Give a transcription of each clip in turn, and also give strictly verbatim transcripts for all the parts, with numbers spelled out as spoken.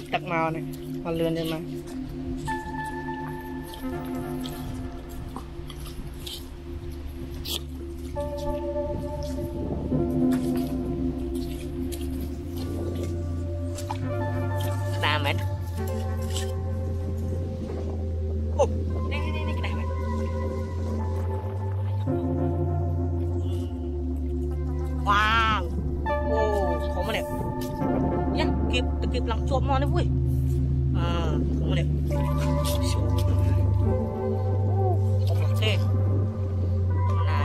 tắc màu này còn lươn lên mà đà mến ô đây đây đây cái đà mến wow ô không mà đẹp nhá kịp kịp lăng chuột mò đấy vui à không mà đẹp ok này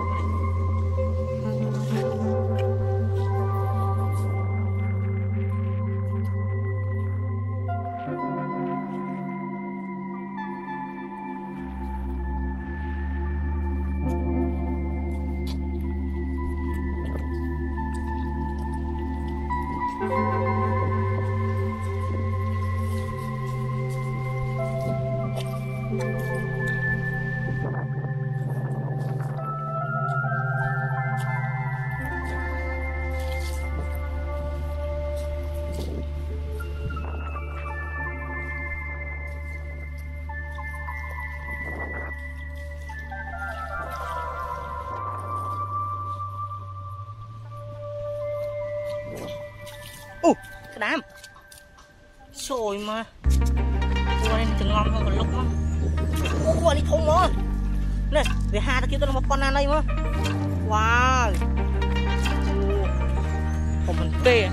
ô cái đám rồi mà cua này từng ngon hơn còn lúc mà cua đi thông nó nè về hai ta kêu tao một con này mà wow còn mình tê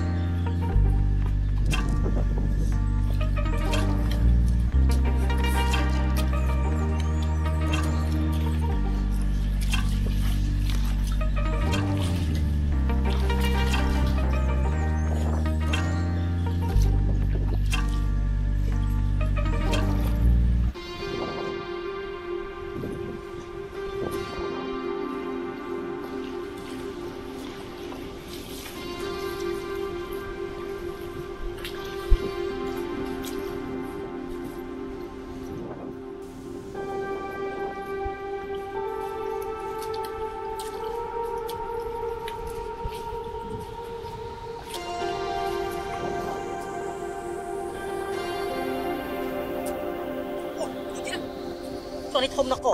này thông nó cổ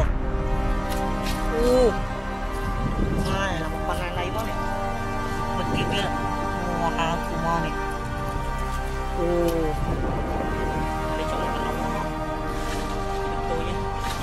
u này là một con này này quá này mình kịp kia mua hàng thủ mò này u để cho nó nóng tôi nhé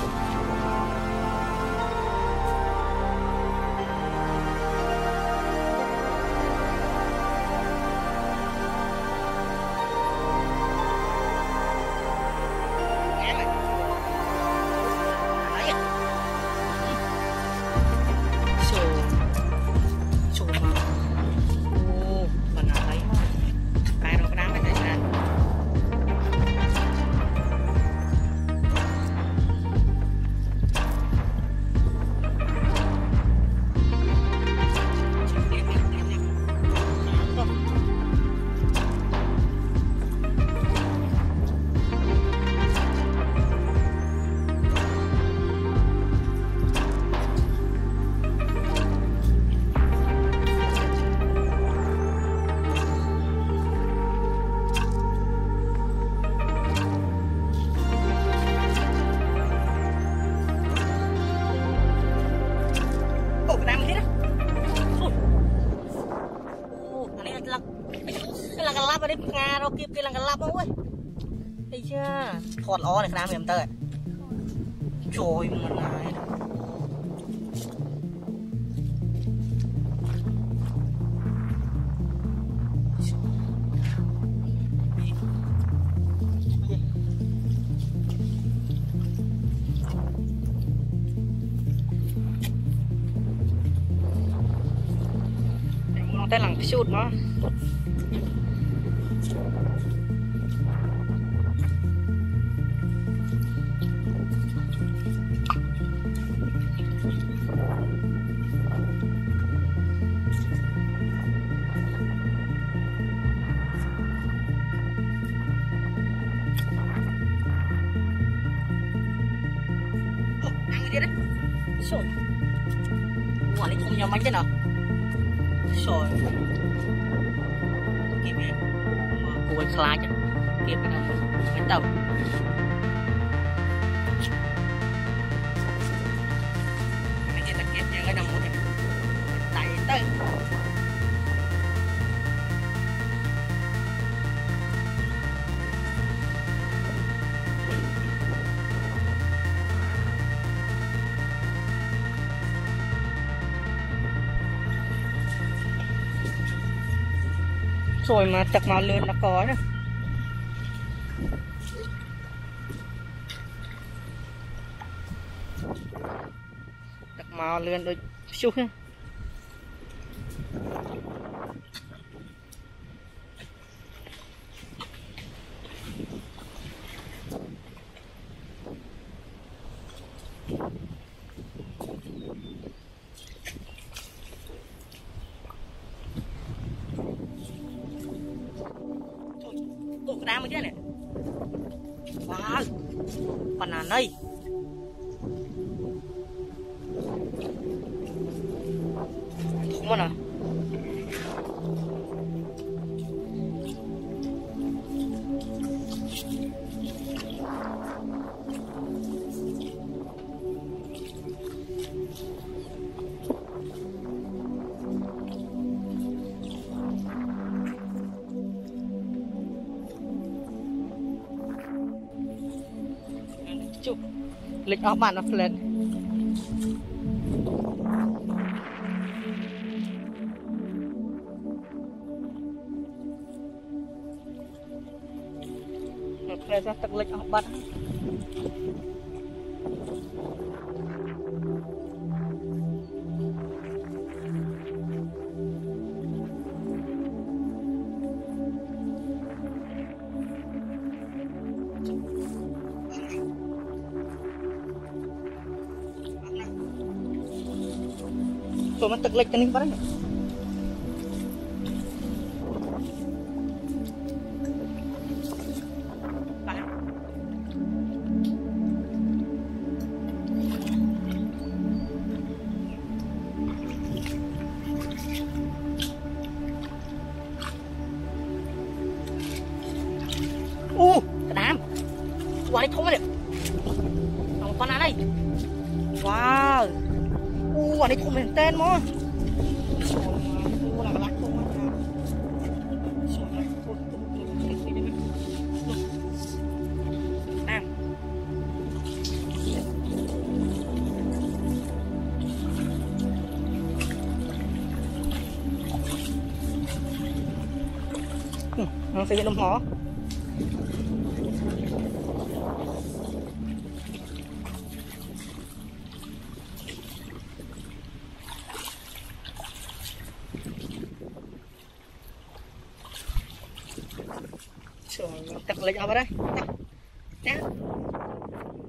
là cái lắp ở đây ngà đâu kịp kia là cái lắp không ơi thấy chưa thọt ó này khám em tơi trời mà này tay lằng sụt nó kia đấy. Rồi. Quả này không nhau bánh thế nào. Rồi. Kịp nè. Cô ấy khai chứ. kia bắt đầu mới tàu cái gì là kia như cái nằm một này tại tới rồi mà chặt màu lươn là có đó chặt màu lươn đôi chút ha tụi đá mới chứ này wow phần nào đây không nào chụp lịch ở bàn nó lên nó lên ra tận lịch ở bàn tụi mình tực lịch cho nên bắt đấy u cái đám quả này không đấy còn con nào đây wow u quả này không mình tên mà nó sẽ đồng hồ trời, tật lịch ở đây.